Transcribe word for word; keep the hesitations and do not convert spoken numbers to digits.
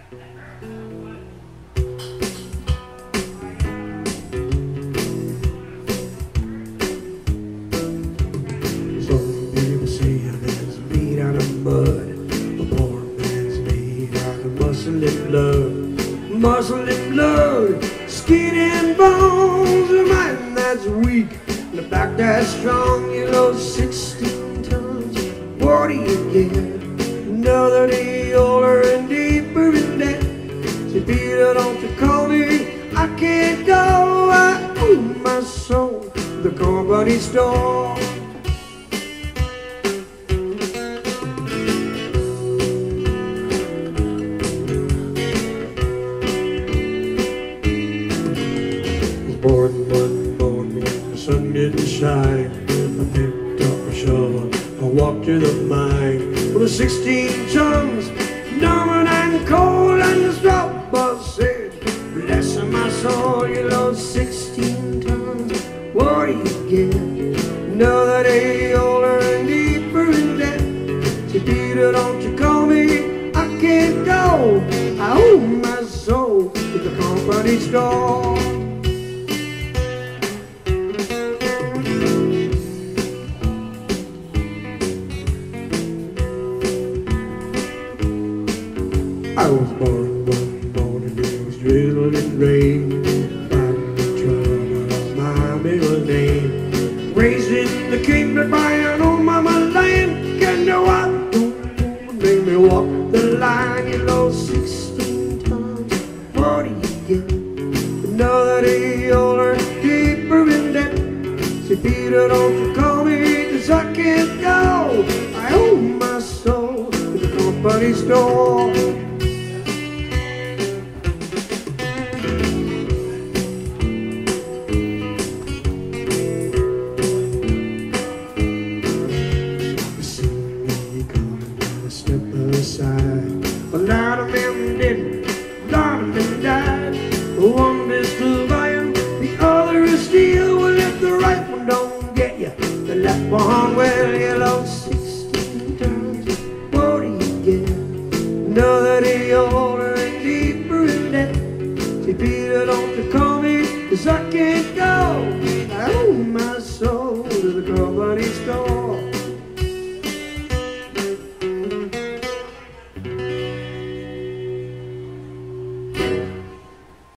Some people say a man's made out of mud, a poor man's made out of muscle and blood. Muscle and blood, skin and bones, a mind that's weak and a back that's strong. You load sixteen tons, what do you get? Another day older and deeper in debt. Say, Peter, don't you call me, I can't go. I owe my soul to the company store. Born one morning when the sun didn't shine, I picked up a shovel, I walked to the mine. With the sixteen tons, numb and cold, and the straw boss said, bless my soul, you load sixteen tons, what do you get? Another day older and deeper in debt. Say, Peter, don't you call me, I can't go. I owe my soul to the company store. I was born one morning, it was drizzling rain. Find the trouble of my middle name. Raised in the kingdom by an old mama land. Can you what? Don't make me walk the line. You load sixteen tons, what do you get? Another day older, deeper in debt. Say, Peter, don't you call me, 'cause I can't go. I owe my soul to the company store. A lot of them didn't, a lot of them died. One is still buying, the other is still. Well, if the right one don't get you, the left one will. You load sixteen tons, what do you get? Another day older and deeper in debt. Say, Peter, don't you call me, 'cause I can't go. I owe my